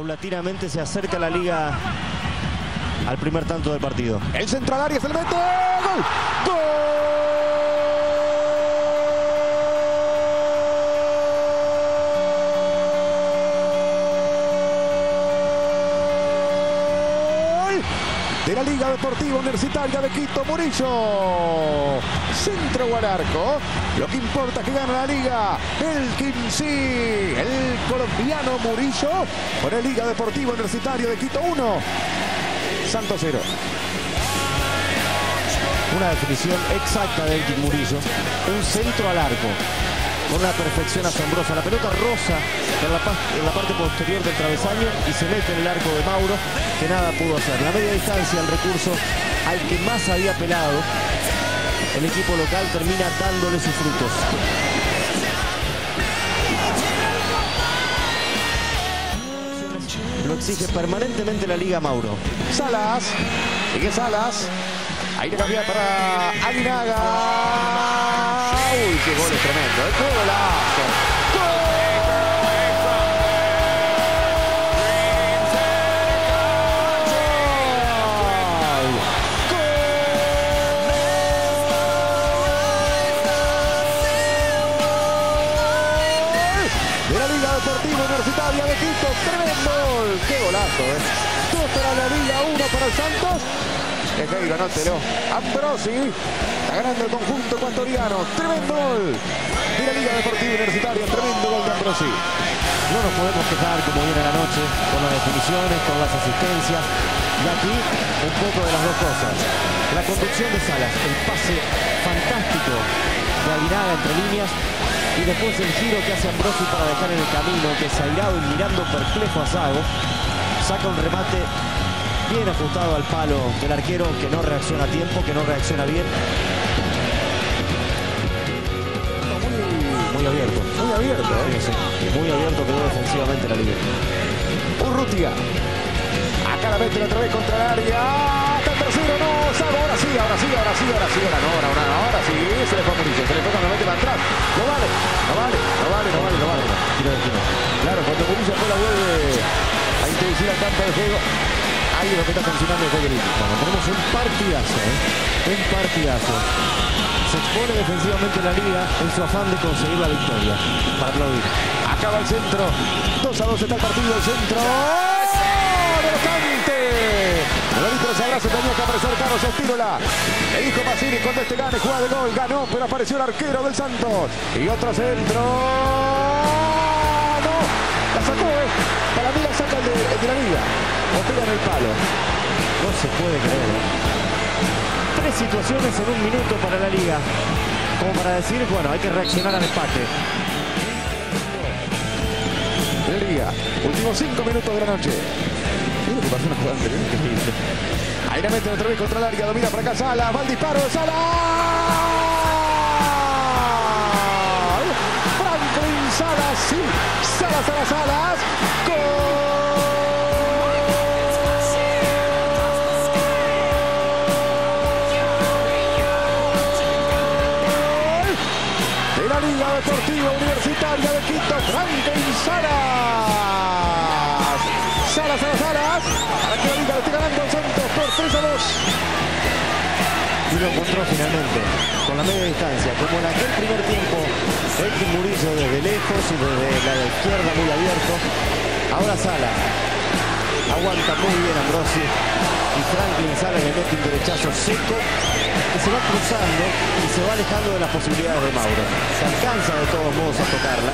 Paulatinamente se acerca la Liga al primer tanto del partido. El centro al área, se le mete. ¡Gol! ¡Gol! De la Liga Deportiva Universitaria de Quito, Murillo. Centro o al arco. Lo que importa es que gana la Liga. El Quincy, el colombiano Murillo. Por la Liga Deportiva Universitaria de Quito 1. Santos 0. Una definición exacta de Elkin Murillo. Un centro al arco. Con una perfección asombrosa. La pelota roza en la parte posterior del travesaño y se mete en el arco de Mauro, que nada pudo hacer. La media distancia, el recurso al que más había apelado el equipo local, termina dándole sus frutos. Lo exige permanentemente la Liga Mauro. Salas, sigue Salas. Ahí le cambia para Aguinaga. Uy, qué gol es tremendo. ¡Qué golazo! De la Liga Deportiva Universitaria de Quito, tremendo gol. ¡Qué golazo! 2 para la Liga, 1 para el Santos. Tejero, anótelo. Ambrosi está ganando el conjunto ecuatoriano. Tremendo gol de la Liga Deportiva Universitaria. Tremendo gol de Ambrosi. No nos podemos quejar como viene la noche, con las definiciones, con las asistencias. Y aquí un poco de las dos cosas. La conducción de Salas, el pase fantástico de Aguinaga entre líneas. Y después el giro que hace Ambrosi para dejar en el camino, desairado y mirando perplejo a Zago. Saca un remate bien ajustado al palo del arquero, que no reacciona a tiempo, que no reacciona bien. Muy abierto. Muy abierto, Sí. Muy abierto quedó defensivamente la Liga. Urrutia. Acá la mete otra vez contra el área. Hasta el tercero, no. Zago, ahora sí. Ahora sí. Ahora sí. Se le fue a Murillo. Se le fue cuando mete para atrás. No vale. Claro, cuando Murillo fue la vuelve a introducir al campo de juego. Ahí es lo que está funcionando el juego. Bueno, tenemos un partidazo, un partidazo. Se expone defensivamente la Liga en su afán de conseguir la victoria. Para aplaudir. Acaba el centro. 2-2 está el partido. El centro. ¡De Locante! El árbitro sabrá, se tenía que aparecer Carlos Estírola. Le dijo Pacini, cuando este gane, juega de gol. Ganó, pero apareció el arquero del Santos. Y otro centro. No. La sacó, Para mí la saca el de la Liga. O pega en el palo. No se puede creer. 3 situaciones en un minuto para la Liga. Como para decir, bueno, hay que reaccionar al empate. La Liga. Últimos 5 minutos de la noche. Mira que pasó una jugada anterior. Increíble. Ahí la meten otra vez contra el área. Domina para acá Salas. Va el disparo de Salas. Franklin Salas. Sí. Salas. ¡Gol! La Liga Deportiva Universitaria de Quito, Franklin Salas. Salas. Para que la Liga le esté ganando al Santos por 3-2. Y lo encontró finalmente, con la media distancia, como en aquel primer tiempo, Elkin Murillo desde lejos y desde la izquierda muy abierto. Ahora Salas. Aguanta muy bien Ambrosi. Y Franklin Salas le mete un derechazo seco, que se va cruzando y se va alejando de las posibilidades de Mauro. Se alcanza de todos modos a tocarla,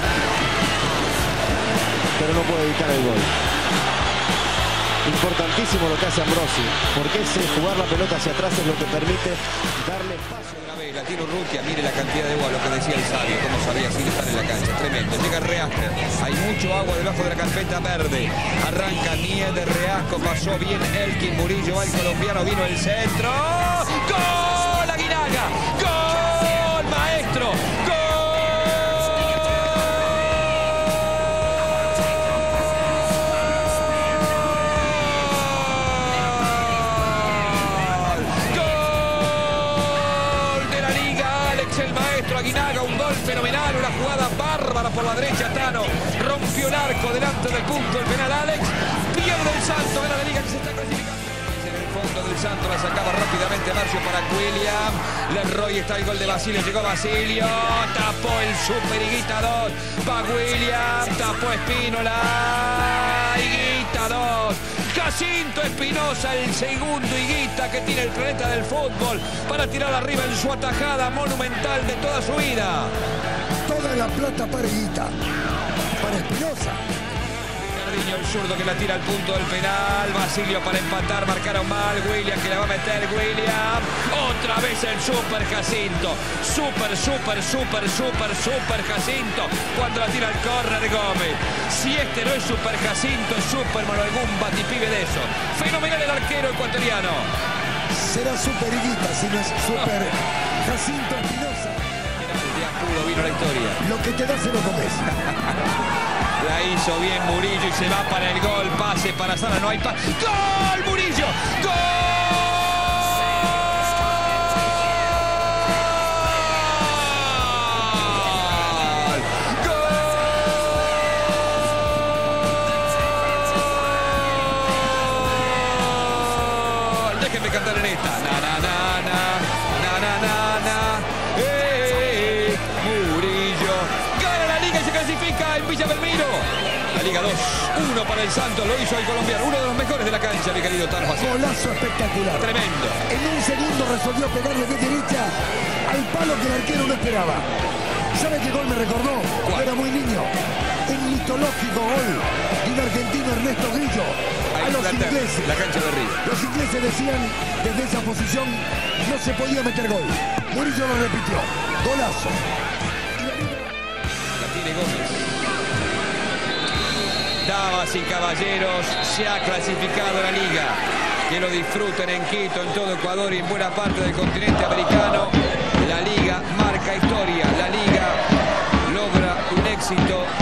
pero no puede evitar el gol. Importantísimo lo que hace Ambrosi, porque ese jugar la pelota hacia atrás es lo que permite darle paso. Una vez la tiene Urrutia, mire la cantidad de agua, lo que decía el sabio, cómo sabía sin estar en la cancha, tremendo. Llega Reasco, hay mucho agua debajo de la carpeta verde. Arranca Niede, Reasco, pasó bien Elkin Murillo, va el colombiano, vino el centro. ¡Gol! Aguinaga, ¡gol! Maestro, ¡gol! El maestro Aguinaga, un gol fenomenal, una jugada bárbara por la derecha. Tano rompió el arco delante del punto del penal Alex. pierde el Santo, era la Liga que se está clasificando. En el fondo del Santo la sacaba rápidamente Marcio para William. Leroy, está el gol de Basilio, llegó Basilio, tapó el Super Higuita 2, va William, tapó Espínola, Higuita 2. Jacinto Espinosa, el segundo Higuita que tiene el planeta del fútbol para tirar arriba en su atajada monumental de toda su vida. Toda la plata para Higuita, para Espinosa. El zurdo que la tira al punto del penal. Basilio para empatar, marcaron mal. William que la va a meter. William. Otra vez el Super Jacinto. Super Jacinto. Cuando la tira al córner Gómez. Si este no es Super Jacinto, es Superman o algún batipibe de eso. Fenomenal el arquero ecuatoriano. Será Super Higuita, si no es Super Jacinto Espinosa. De apuro vino la historia. Lo que te da se lo comes. La hizo bien Murillo y se va para el gol. Pase para Sala, no hay pase. ¡Gol, Murillo! ¡Gol! ¡Gol! Déjenme cantar en esta. Murillo gana la Liga y se clasifica en Villa Belmiro. La Liga 2, 1 para el Santos, lo hizo el colombiano, uno de los mejores de la cancha, mi querido Tarjo. Golazo espectacular. Tremendo. En un segundo resolvió pegarle de derecha al palo que el arquero no esperaba. ¿Sabe qué gol me recordó? ¿Cuál? Era muy niño. Un mitológico gol de un argentino, Ernesto Grillo, a los ingleses. La cancha de Río. Los ingleses decían desde esa posición no se podía meter gol. Murillo lo repitió. Golazo. La tiene Gómez. Damas y caballeros, se ha clasificado la Liga. Que lo disfruten en Quito, en todo Ecuador y en buena parte del continente americano. La Liga marca historia. La Liga logra un éxito